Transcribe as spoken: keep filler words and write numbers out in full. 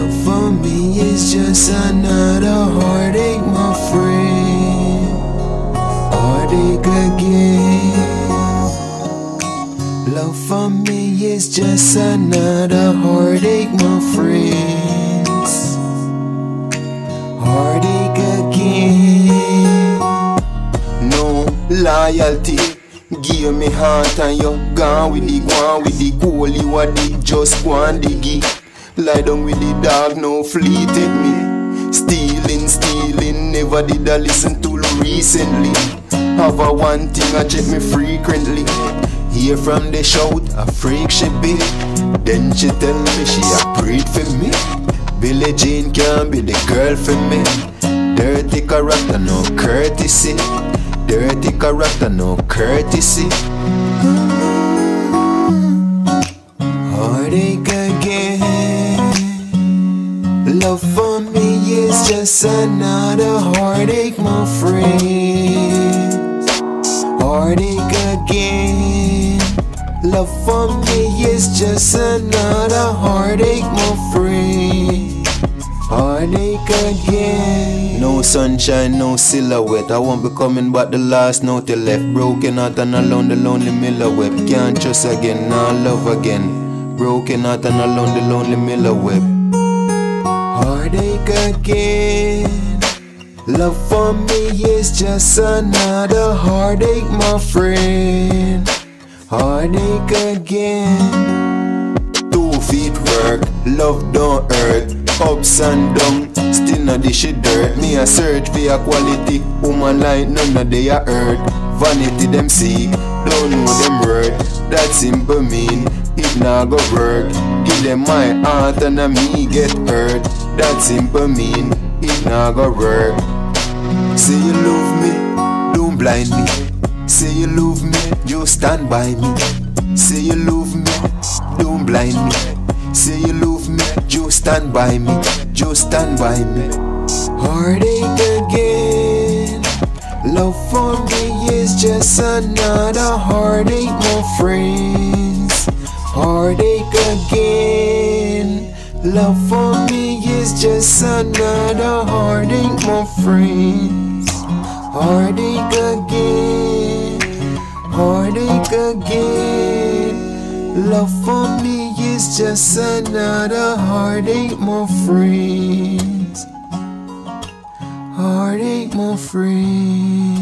Love for me is just another heartache, my friend. Heartache again. Love for me is just another heartache, my friends. Heartache again. No loyalty. Give me heart and you gone with the gone with the goal. You a dig, just go and dig it. Lie down with the dog, no fleet at me. Stealing, stealing, never did I listen to recently. Have a one thing I check me frequently. Hear from the shout, a freak she be. Then she tell me she a prayed for me. Billie Jean can't be the girl for me. Dirty character, no courtesy. Dirty character, no courtesy. Heartache again. Love for me is just another heartache, my friend. Heartache again. Love for me is just another heartache, my friend. Heartache again. No sunshine, no silhouette. I won't be coming back the last note you left. Broken heart and alone the lonely miller web. Can't trust again, nah love again. Broken heart and alone the lonely miller web. Heartache again. Love for me is just another heartache, my friend. Heartache again. Two feet work, love don't hurt. Ups and down, still not dish it dirt. Me a search for a quality woman like none of they a hurt. Vanity them seek, don't know them word. That simple mean, it not go work. Give them my heart and a me get hurt. That simple mean, it not go work. Say you love me, don't blind me. Say you love me, just stand by me. Say you love me, don't blind me. Say you love me, just stand by me. Just stand by me. Heartache again. Love for me is just another heartache, my friends. Heartache again. Love for me is just another heartache, my friends. Heartache again. Heartache again. Love for me is just another heartache, my friends. Heartache, my friends.